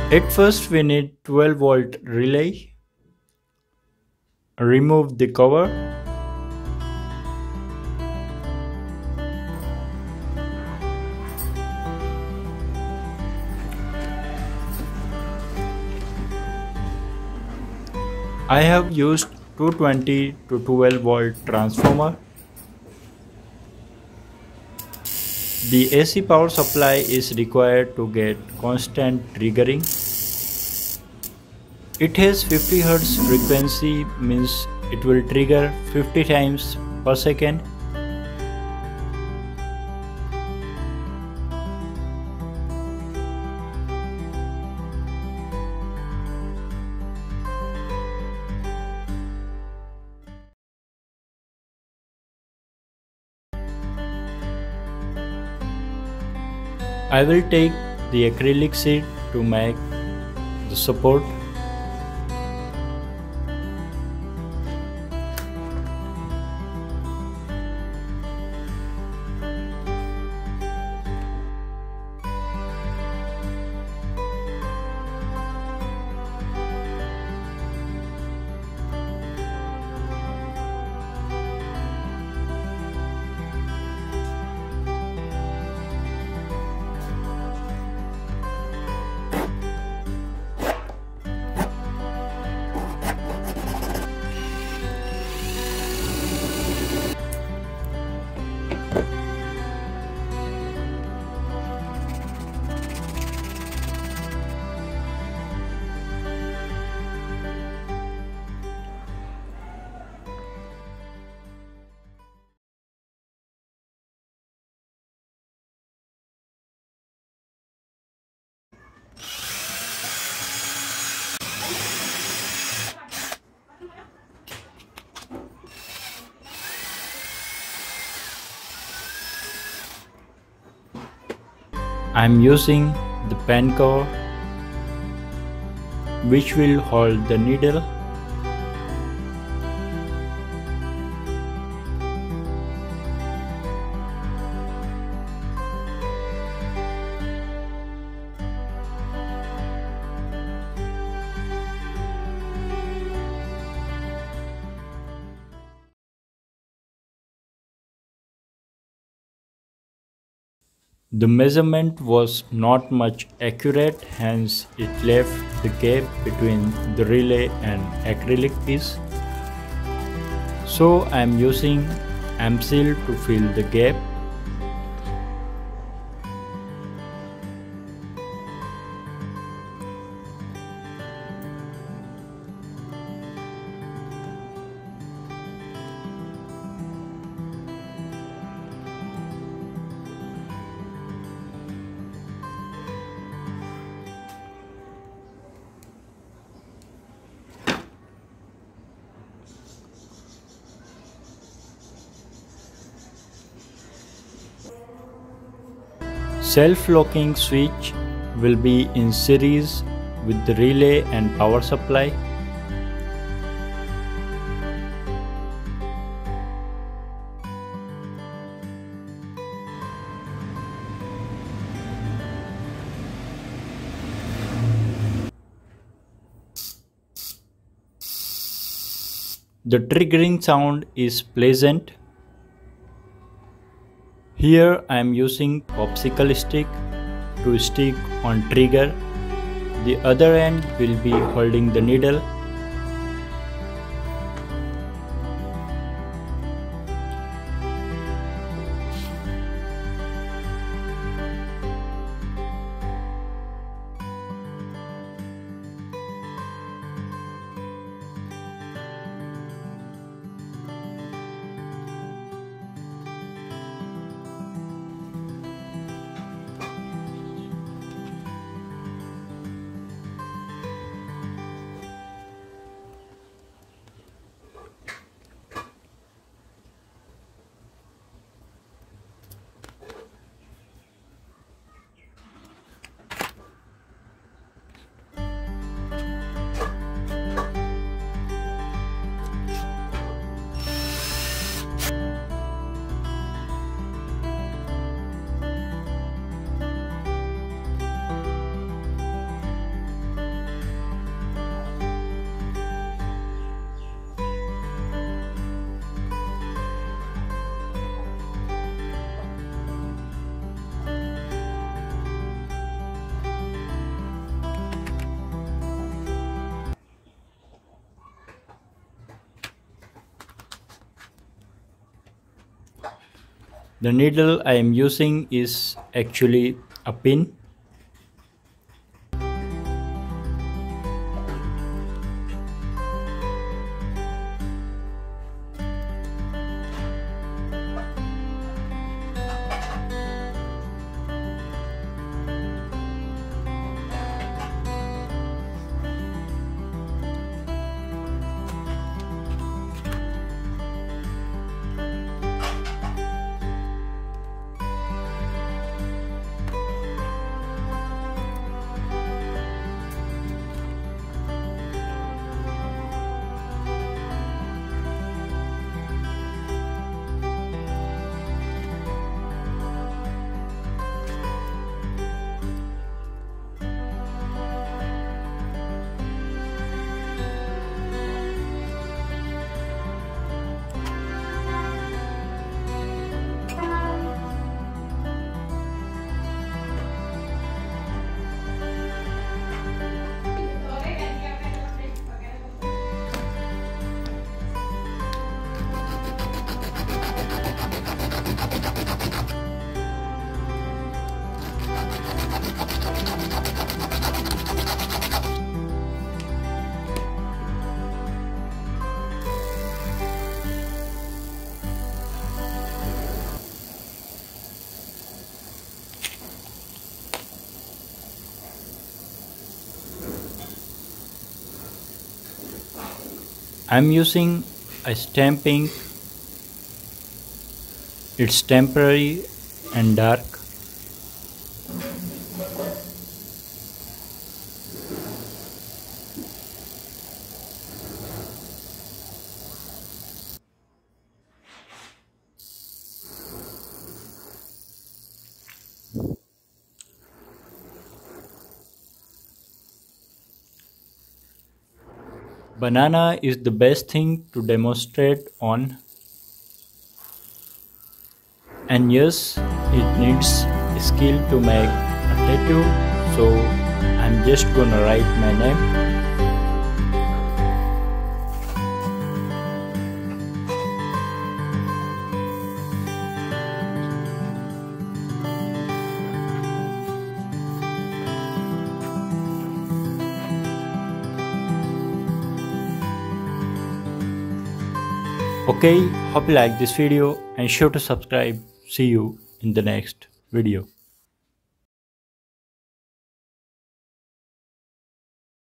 At first we need 12-volt relay. Remove the cover. I have used 220 to 12-volt transformer. The AC power supply is required to get constant triggering. It has 50 Hz frequency, means it will trigger 50 times per second. I will take the acrylic sheet to make the support. I am using the pen cover which will hold the needle. The measurement was not much accurate, hence it left the gap between the relay and acrylic piece. So I am using AMSEAL to fill the gap. Self-locking switch will be in series with the relay and power supply. The triggering sound is pleasant. Here I am using popsicle stick to stick on trigger. The other end will be holding the needle. The needle I am using is actually a pin. I'm using a stamping. It's temporary and dark. Banana is the best thing to demonstrate on, and yes, it needs skill to make a tattoo, so I'm just gonna write my name. Okay, hope you like this video and sure to subscribe. See you in the next video.